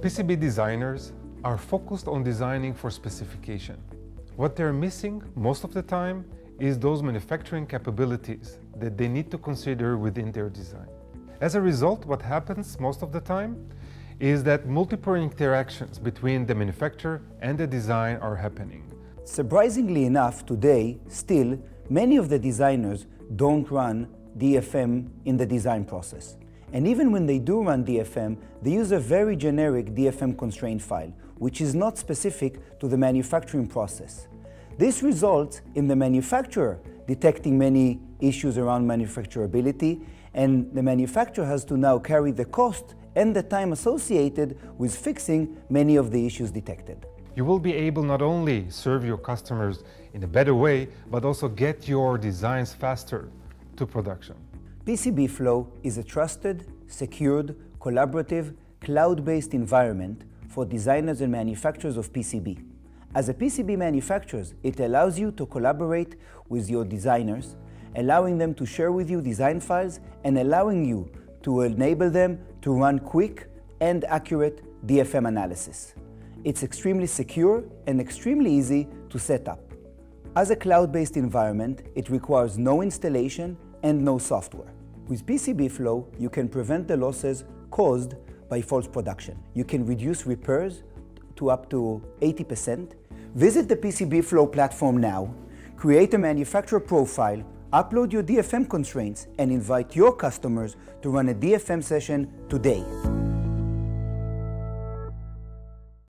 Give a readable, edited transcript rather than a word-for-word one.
PCB designers are focused on designing for specification. What they're missing most of the time is those manufacturing capabilities that they need to consider within their design. As a result, what happens most of the time is that multiple interactions between the manufacturer and the design are happening. Surprisingly enough, today, still, many of the designers don't run DFM in the design process. And even when they do run DFM, they use a very generic DFM constraint file, which is not specific to the manufacturing process. This results in the manufacturer detecting many issues around manufacturability, and the manufacturer has to now carry the cost and the time associated with fixing many of the issues detected. You will be able not only serve your customers in a better way, but also get your designs faster to production. PCBflow is a trusted, secured, collaborative, cloud-based environment for designers and manufacturers of PCB. As a PCB manufacturer, it allows you to collaborate with your designers, allowing them to share with you design files and allowing you to enable them to run quick and accurate DFM analysis. It's extremely secure and extremely easy to set up. As a cloud-based environment, it requires no installation and no software. With PCBflow, you can prevent the losses caused by false production. You can reduce repairs to up to 80%. Visit the PCBflow platform now, create a manufacturer profile, upload your DFM constraints, and invite your customers to run a DFM session today.